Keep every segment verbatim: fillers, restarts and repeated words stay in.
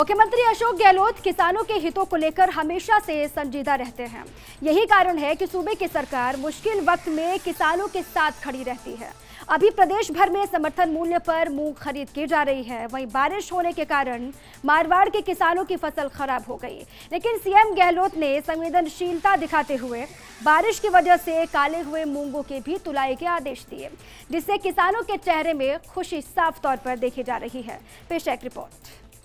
मुख्यमंत्री अशोक गहलोत किसानों के हितों को लेकर हमेशा से संजीदा रहते हैं। यही कारण है कि सूबे की सरकार मुश्किल वक्त में किसानों के साथ खड़ी रहती है। अभी प्रदेश भर में समर्थन मूल्य पर मूंग खरीद की जा रही है। वहीं बारिश होने के कारण मारवाड़ के किसानों की फसल खराब हो गई, लेकिन सीएम गहलोत ने संवेदनशीलता दिखाते हुए बारिश की वजह से काले हुए मूंगों के भी तुलाई के आदेश दिए, जिससे किसानों के चेहरे में खुशी साफ तौर पर देखी जा रही है। पेश है एक रिपोर्ट।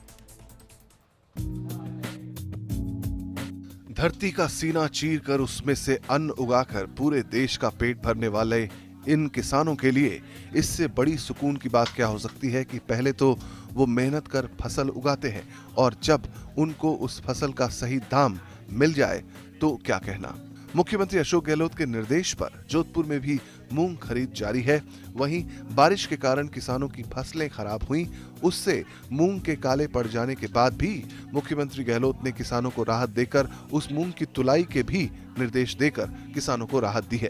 धरती का सीना चीर कर उसमें से अन्न उगाकर पूरे देश का पेट भरने वाले इन किसानों के लिए इससे बड़ी सुकून की बात क्या हो सकती है कि पहले तो वो मेहनत कर फसल उगाते हैं और जब उनको उस फसल का सही दाम मिल जाए तो क्या कहना। मुख्यमंत्री अशोक गहलोत के निर्देश पर जोधपुर में भी मूंग खरीद जारी है। वहीं बारिश के कारण किसानों की फसलें खराब हुईं, उससे मूंग के काले पड़ जाने के बाद भी मुख्यमंत्री गहलोत ने किसानों को राहत देकर उस मूंग की तुलाई के भी निर्देश देकर किसानों को राहत दी है।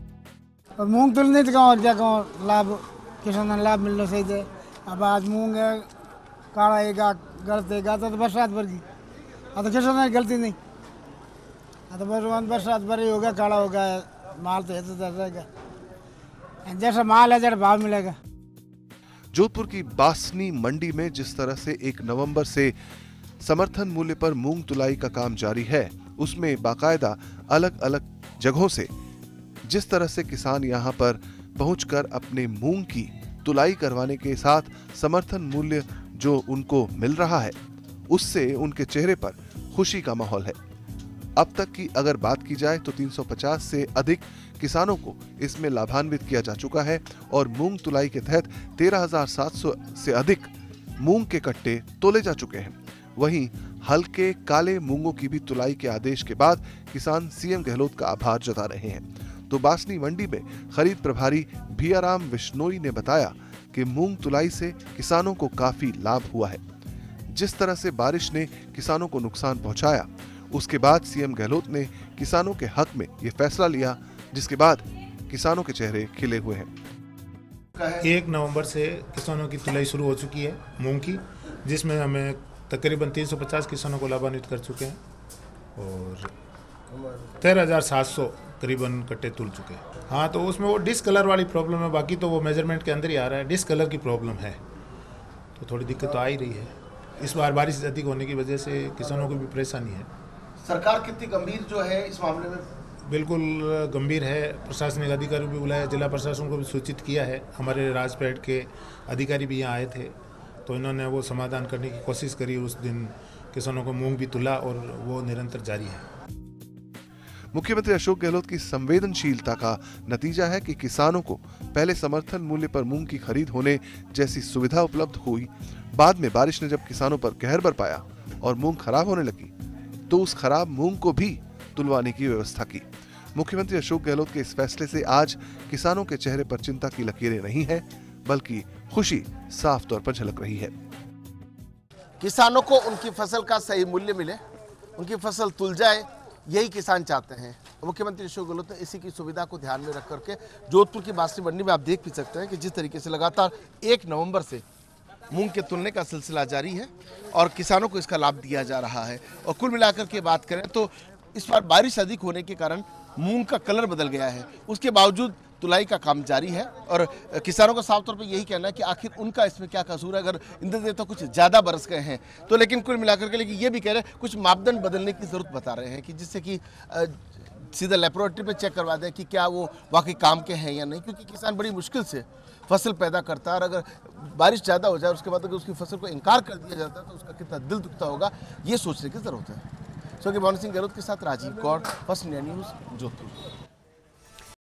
और मूंग तुलने तो और क्या कहूँ, लाभ किसानों को लाभ मिलना सही थे। अब आज मूंग है काढ़ाएगा गलतेगा तो बरसात भर गई, अब तो किसानों की गलती नहीं। तो बरसात भरी होगा, काढ़ा होगा, माल तो है तो रहेगा, जैसा माल है जैसा भाव मिलेगा। जोधपुर की बासनी मंडी में जिस तरह से एक नवंबर से समर्थन मूल्य पर मूंग तुलाई का काम जारी है, उसमें बाकायदा अलग अलग जगहों से जिस तरह से किसान यहां पर पहुंचकर अपने मूंग की तुलाई करवाने के साथ समर्थन मूल्य जो उनको मिल रहा है, उससे उनके चेहरे पर खुशी का माहौल है। अब तक की अगर बात की जाए तो तीन सौ पचास से अधिक किसानों को इसमें लाभान्वित किया जा चुका है और मूंग तुलाई के तहत तेरह हजार सात सौ से अधिक मूंग के कट्टे तोले जा चुके हैं। वहीं हल्के काले मूंगों की भी तुलाई के आदेश के बाद किसान सीएम गहलोत का आभार जता रहे हैं। तो बासनी मंडी में खरीद प्रभारी भियाराम विश्नोई ने बताया कि मूंग तुलाई से किसानों को काफी लाभ हुआ है। जिस तरह से बारिश ने किसानों को नुकसान पहुंचाया, उसके बाद सीएम गहलोत ने किसानों के हक में ये फैसला लिया, जिसके बाद किसानों के चेहरे खिले हुए हैं। एक नवंबर से किसानों की तुलाई शुरू हो चुकी है मूंग की, जिसमें हमें तकरीबन तीन सौ पचास किसानों को लाभान्वित कर चुके हैं और तेरह हजार सात सौ करीबन कट्टे तुल चुके हैं। हाँ, तो उसमें वो डिस कलर वाली प्रॉब्लम है, बाकी तो वो मेजरमेंट के अंदर ही आ रहा है। डिस कलर की प्रॉब्लम है तो थोड़ी दिक्कत तो आ ही रही है। इस बार बारिश अधिक होने की वजह से किसानों को भी परेशानी है। सरकार कितनी गंभीर जो है इस मामले में? बिल्कुल गंभीर है। प्रशासनिक अधिकारी भी बुलाया, जिला प्रशासन को भी सूचित किया है। हमारे राजपेट के अधिकारी भी यहाँ आए थे तो इन्होंने वो समाधान करने की कोशिश करी। उस दिन किसानों को मूंग भी तुला और वो निरंतर जारी है। मुख्यमंत्री अशोक गहलोत की संवेदनशीलता का नतीजा है कि किसानों को पहले समर्थन मूल्य पर मूंग की खरीद होने जैसी सुविधा उपलब्ध हुई, बाद में बारिश ने जब किसानों पर कहर बरपाया और मूंग खराब होने लगी तो उस खराब मूंग को भी तुलवाने की व्यवस्था की। मुख्यमंत्री अशोक गहलोत के इस फैसले से आज किसानों के चेहरे पर चिंता की लकीरें नहीं है, बल्कि खुशी साफ तौर पर झलक रही है। किसानों को उनकी फसल का सही मूल्य मिले, उनकी फसल तुल जाए, यही किसान चाहते हैं। मुख्यमंत्री अशोक गहलोत ने इसी की सुविधा को ध्यान में रख करके जोधपुर की बासनी मंडी में आप देख भी सकते हैं कि जिस तरीके से लगातार एक नवंबर से मूंग के तुलने का सिलसिला जारी है और किसानों को इसका लाभ दिया जा रहा है। और कुल मिलाकर के बात करें तो इस बार बारिश अधिक होने के कारण मूंग का कलर बदल गया है, उसके बावजूद तुलाई का काम जारी है और किसानों का साफ तौर पर यही कहना है कि आखिर उनका इसमें क्या कसूर है। अगर इंद्र देवता कुछ ज़्यादा बरस गए हैं तो, लेकिन कुल मिलाकर के लेकिन ये भी कह रहे हैं कुछ मापदंड बदलने की ज़रूरत बता रहे हैं कि जिससे कि सीधा लेबोरेटरी पे चेक करवा दें कि क्या वो वाकई काम के हैं या नहीं, क्योंकि किसान बड़ी मुश्किल से फसल पैदा करता है और अगर बारिश ज़्यादा हो जाए उसके बाद अगर उसकी फसल को इनकार कर दिया जाता है तो उसका कितना दिल दुखता होगा, ये सोचने की ज़रूरत है। सो कि भवन सिंह गहलोत के साथ Rajiv Gaur, First India News, Jodhpur.